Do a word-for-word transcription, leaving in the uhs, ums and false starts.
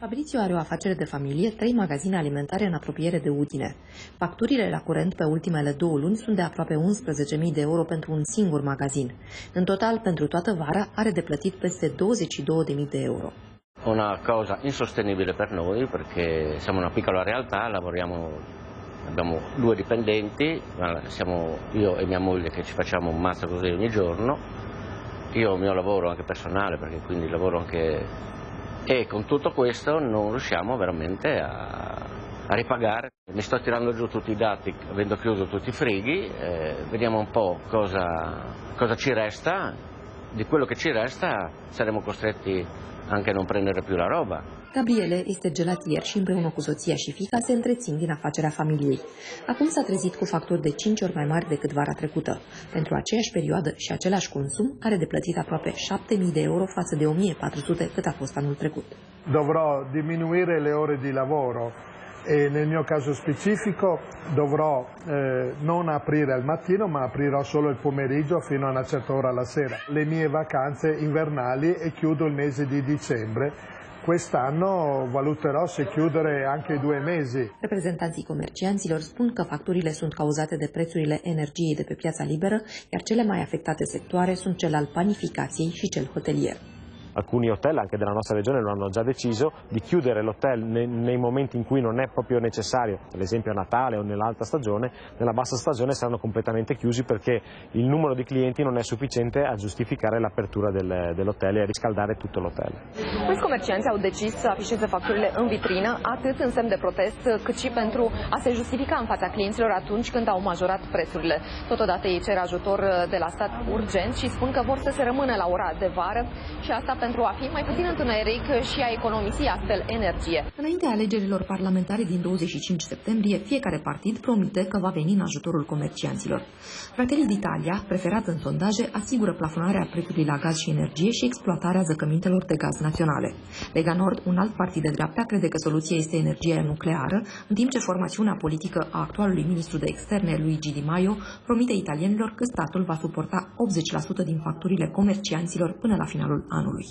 Fabrizio are o afacere de familie, trei magazine alimentare în apropiere de Udine. Facturile la curent pe ultimele două luni sunt de aproape unsprezece mii de euro pentru un singur magazin. În total, pentru toată vara, are de plătit peste douăzeci și două de mii de euro. Una cosa insostenibile per noi perché siamo una piccola realtà, lavoriamo, abbiamo due dipendenti, siamo io e mia moglie che ci facciamo un mazzo così ogni giorno. Io ho il mio lavoro anche personale perché quindi lavoro anche e con tutto questo non riusciamo veramente a, a ripagare. Mi sto tirando giù tutti i dati avendo chiuso tutti i frighi, eh, vediamo un po' cosa, cosa ci resta, di quello che ci resta saremo costretti anche a non prendere più la roba. Gabriele este gelatier și împreună cu soția și fiica se întrețin din afacerea familiei. Acum s-a trezit cu facturi de cinci ori mai mari decât vara trecută. Pentru aceeași perioadă și același consum are de plătit aproape șapte mii de euro față de o mie patru sute cât a fost anul trecut. Dovrò diminuire le ore di lavoro e nel mio caso specifico dovrò eh, non aprire al mattino ma aprirò solo il pomeriggio fino a una certa ora la sera. Le mie vacanze invernali e chiudo il mese di dicembre. Quest'anno valuterò se chiudere anche i due mesi. Reprezentanții comercianților spun că facturile sunt cauzate de prețurile energiei de pe piața liberă, iar cele mai afectate sectoare sunt cel al panificației și cel hotelier. Alcuni hotel anche della nostra regione lo hanno già deciso di chiudere l'hotel nei, nei momenti in cui non è proprio necessario, ad esempio a Natale o nell'alta stagione. Nella bassa stagione saranno completamente chiusi perché il numero di clienti non è sufficiente a giustificare l'apertura del, dell'hotel e a riscaldare tutto l'hotel. Mulți comercianți au decis să afișeze facturile în vitrină, atât în semn de protest, cât și pentru a se justifica în fața clienților atunci când au majorat prețurile. Totodată ei cer ajutor de la stat urgent și spun că vor să se rămână la ora de vară și asta pentru a fi mai puțin întuneric și a economisi astfel energie. Înaintea alegerilor parlamentare din douăzeci și cinci septembrie, fiecare partid promite că va veni în ajutorul comercianților. Fratelli d'Italia, preferat în sondaje, asigură plafonarea prețului la gaz și energie și exploatarea zăcămintelor de gaz naționale. Lega Nord, un alt partid de dreapta, crede că soluția este energia nucleară, în timp ce formațiunea politică a actualului ministru de externe, Luigi Di Maio, promite italienilor că statul va suporta optzeci la sută din facturile comercianților până la finalul anului.